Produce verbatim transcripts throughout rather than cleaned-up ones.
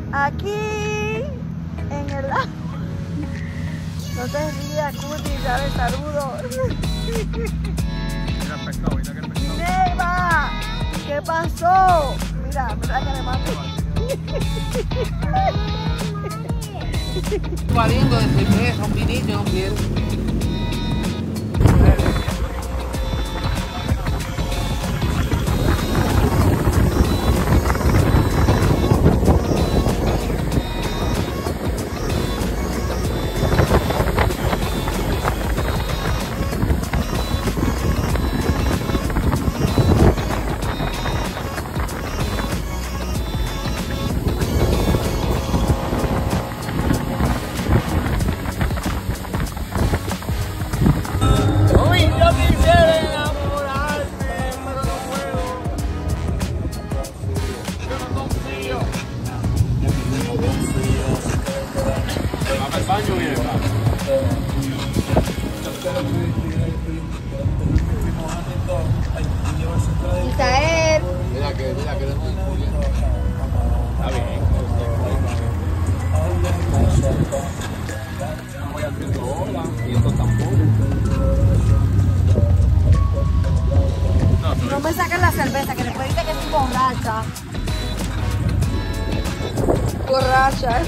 Aquí en el lago. No te rías, Cuti, dale saludos. Mira el pescado, mira que el pescado. Neva, ¿qué pasó? Mira, mira que le mato. Valiendo de cerveza, un vinito, no quiero. Isael. Mira que, mira que está bien. No voy haciendo hola y esto tampoco. No me saquen la cerveza, que después dice que estoy borracha. Borracha.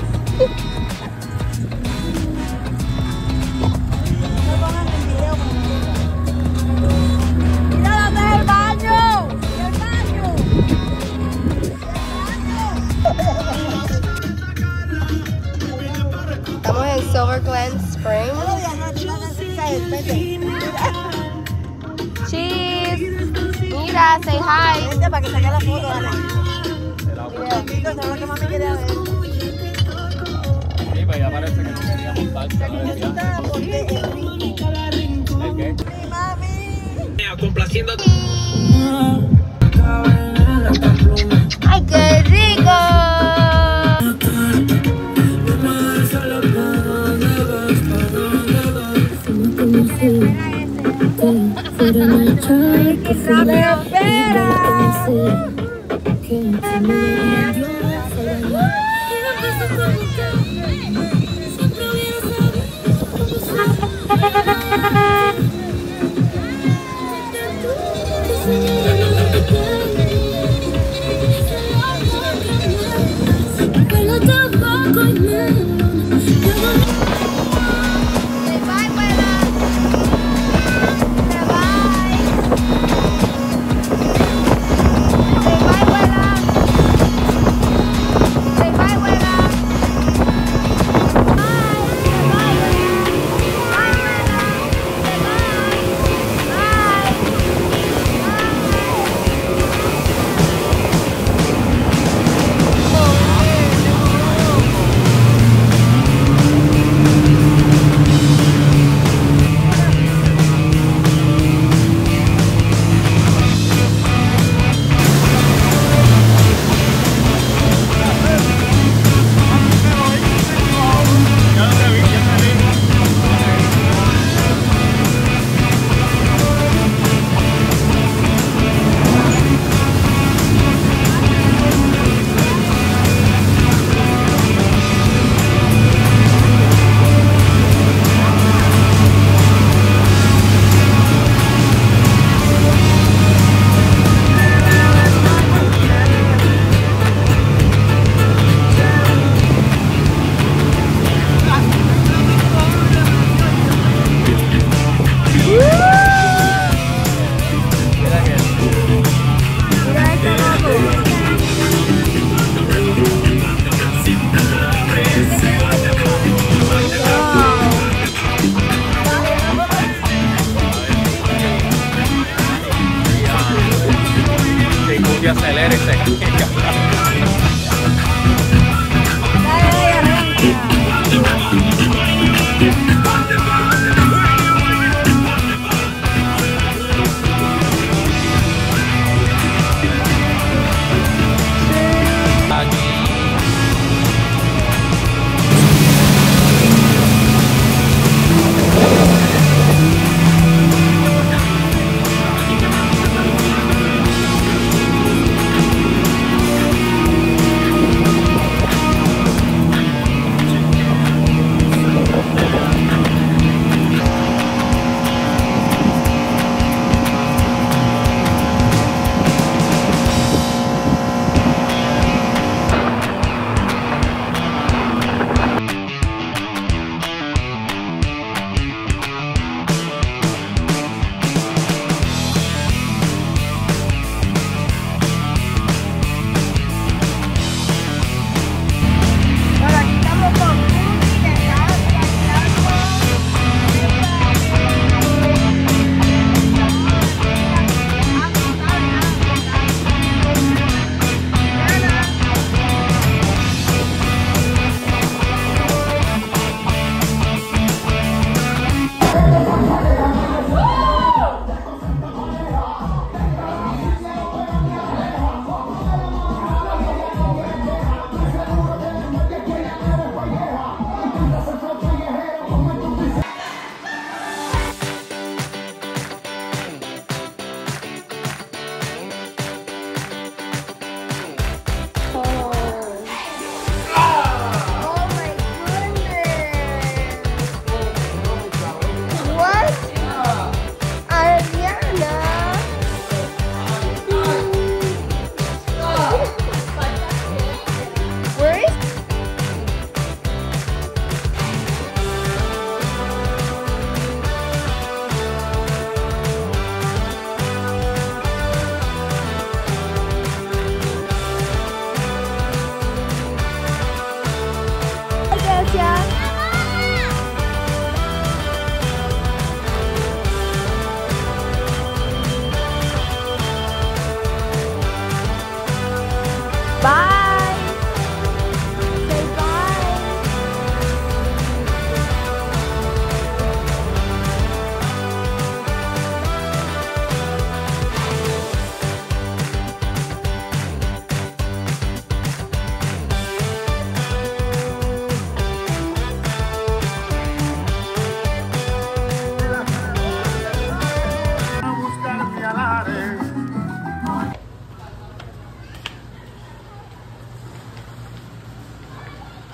No pongan el video. ¡Mira dónde es el baño! ¡El baño! Estamos en Silver Glen Springs. Cheese. Mira, say hi. Vente para que saque la foto, dale. Mira, Tito, eso es lo que más me quería ver. Sí, pues ya parece que no quería montarse. Necesita porque es rico. ¿El qué? Sí, mami. Complaciendo. ¡Ay, qué rico!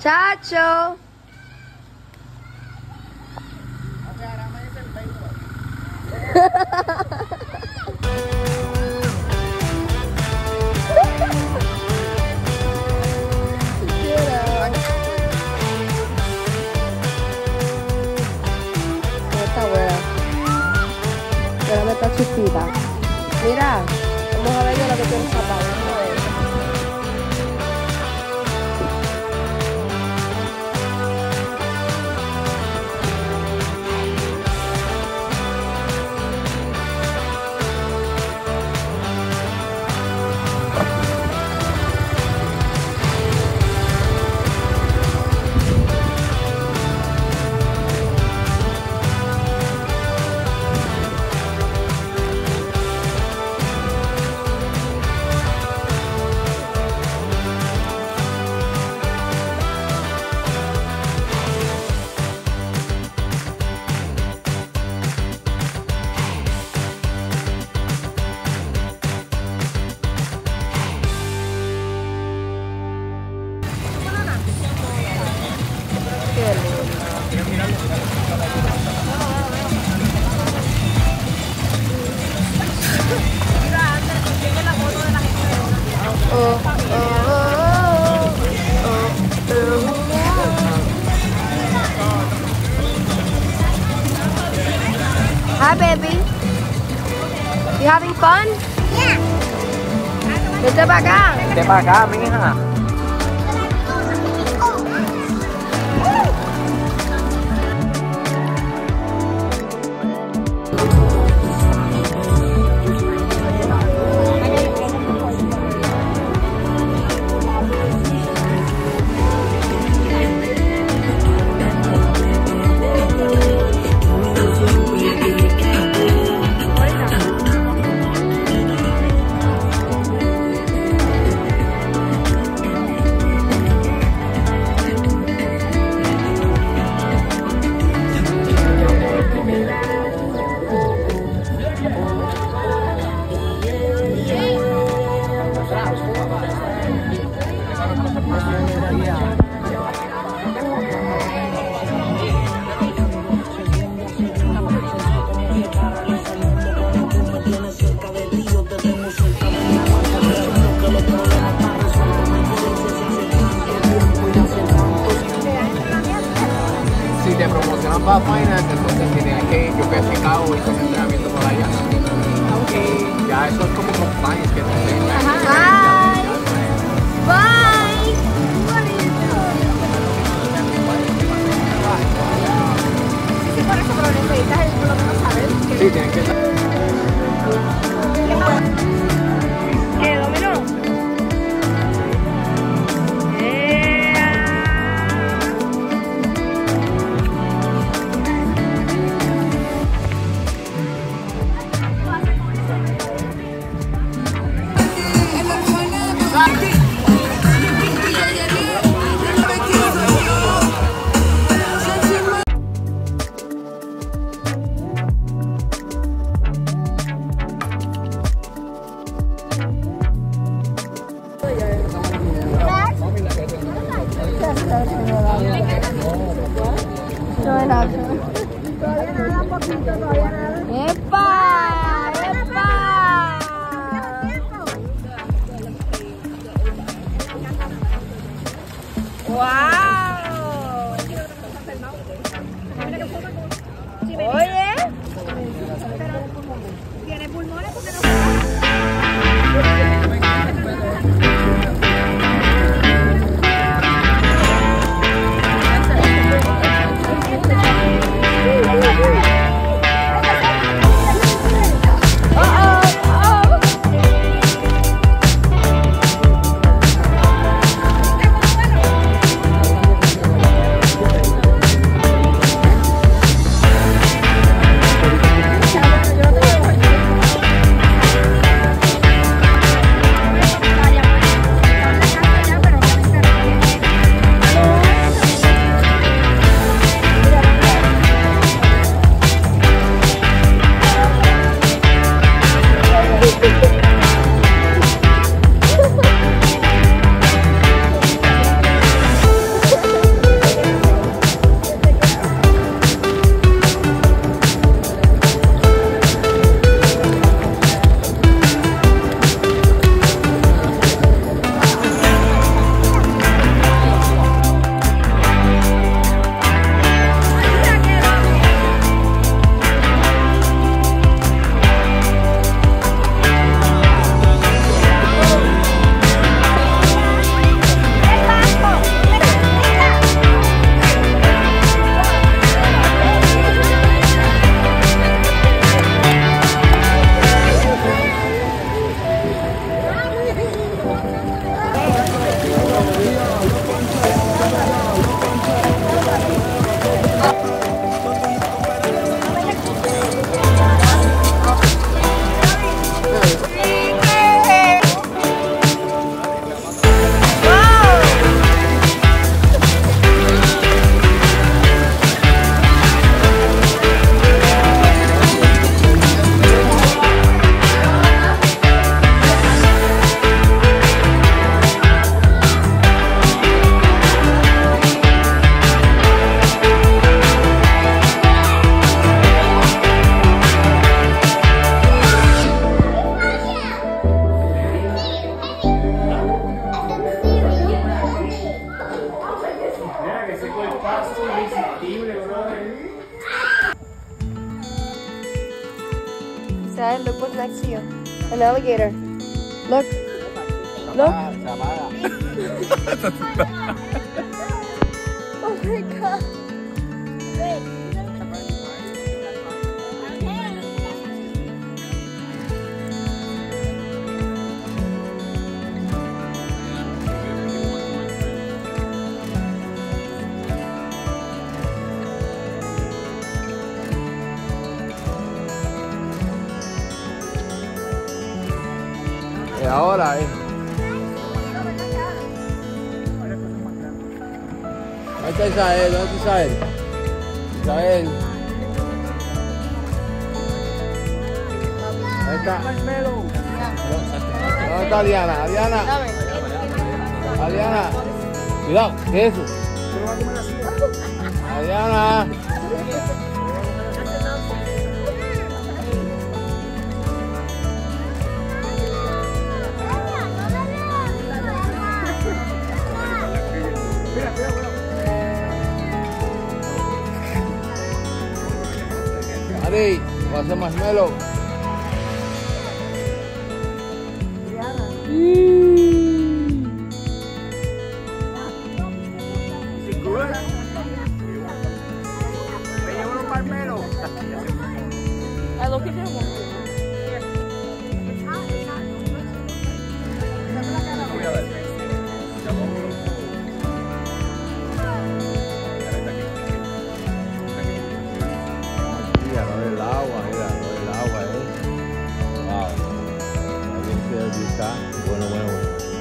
Muchacho. Esta buena. Pero me está chispita. Mira, vamos a ver yo lo que tiene zapado. Hi, baby. You having fun? Yeah. Vete para acá. Vete para acá, mija. Si te promocionan para Finance, entonces tienes que yo que he cabo y con entrenamiento por allá. Y ya eso es como compliance que te den. Bye. Bye. Sí, por eso, pero necesitas el por lo menos saber. Sí, tienen que estar. ¿Qué, Domino? Todavía nada, poquito, todavía nada. ¡Epa! ¡Epa! ¡Wow! Oye. Tiene pulmones porque no Isaiah, look what's next to you. An alligator. Look. Look. Se apaga. Oh my God. Y ahora, eh. Ahí está Isabel, ¿dónde está Isabel? Isabel. Ahí está. ¿Dónde está Diana? Diana. Diana. Cuidado, ¿qué es eso? Diana. Ari, va a hacer marshmallow. I look at him. Mira, no del agua, mira, no del agua, eh. Wow. Alguien se dedica. Bueno, bueno, bueno.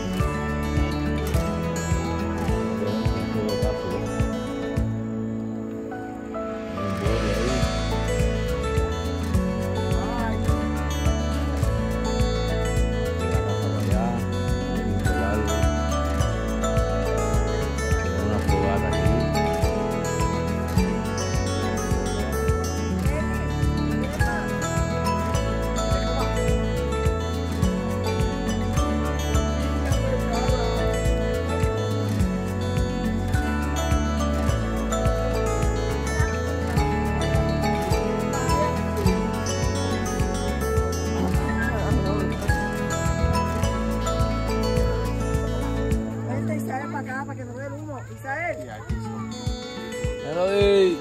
Melody.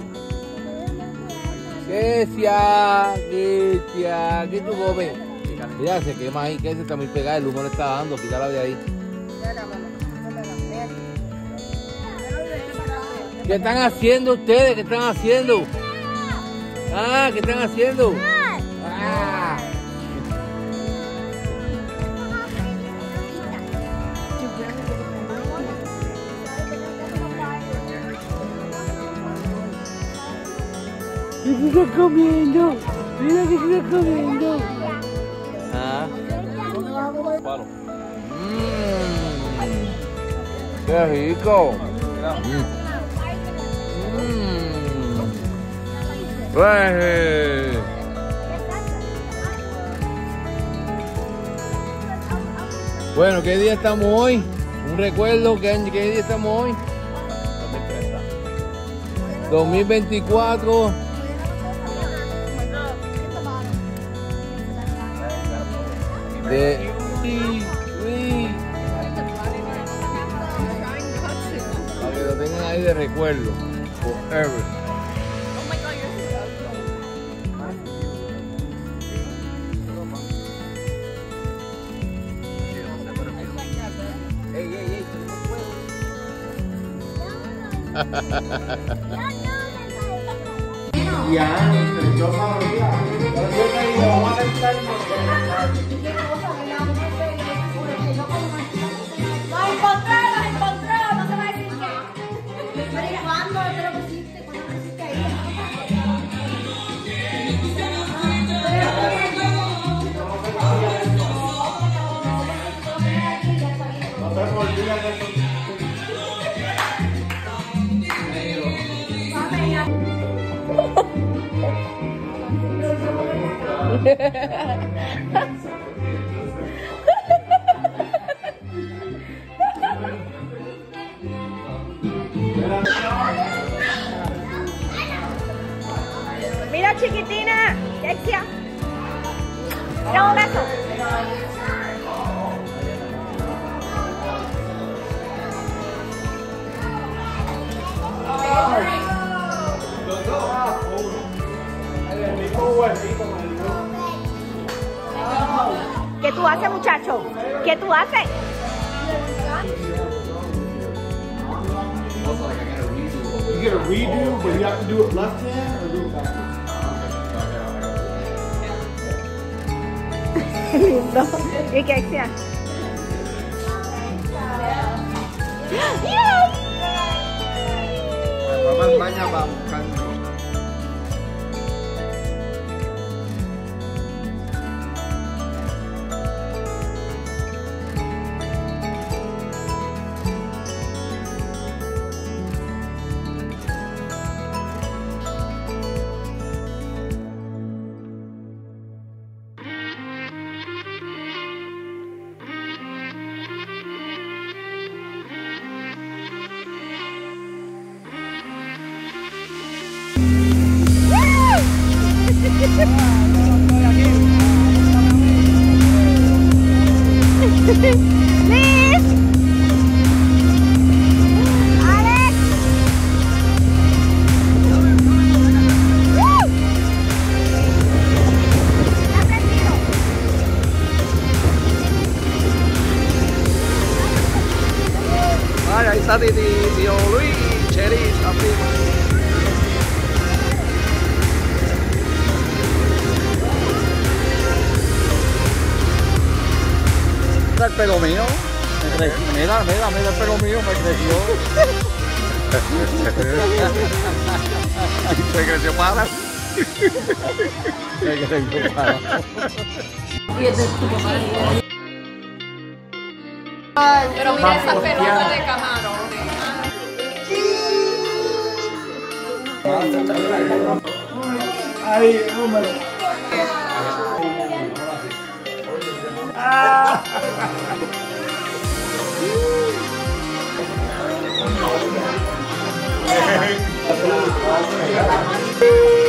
Kesia, Kesia, ¿qué tú comes? Mira, se quema ahí, que se está muy pegada, el humo le está dando, quítala de ahí. ¿Qué están haciendo ustedes? ¿Qué están haciendo? Ah, ¿qué están haciendo? Ah. ¿Qué se está comiendo? Mira que se está comiendo. Ah. Palo. Mmm. Qué rico. Mm. Mm. Pues. Bueno, ¿qué día estamos hoy? Un recuerdo, ¿qué, qué día estamos hoy? dos mil veinticuatro. De... Uy, uy. Para que lo tengan ahí de recuerdo. Forever. Ya, yo sabía. Vamos a intentar. ¡Lo encontré, lo encontré! No se va a decir qué. Pero ¿cuándo te lo pusiste? ¿Cuándo te pusiste ahí? No se me olvida de eso. Mira, chiquitina, Alexia. Dame un beso. ¿Qué tú haces, muchacho? ¿Qué tú haces? You get a redo, but you have to do it left hand or do it backwards. Lindo. ¿Y qué sea? Vamos a España para buscar. Liz. Alex. Woo. Está prendido. Ay, ahí está Titi, tío Luis, Cheris, primo. El pelo mío, me creció. Mira, mira, mira el pelo mío, me creció. Se creció para. Se creció para. Pero mira esa pelota de camarones. Ay, hombre. Ah!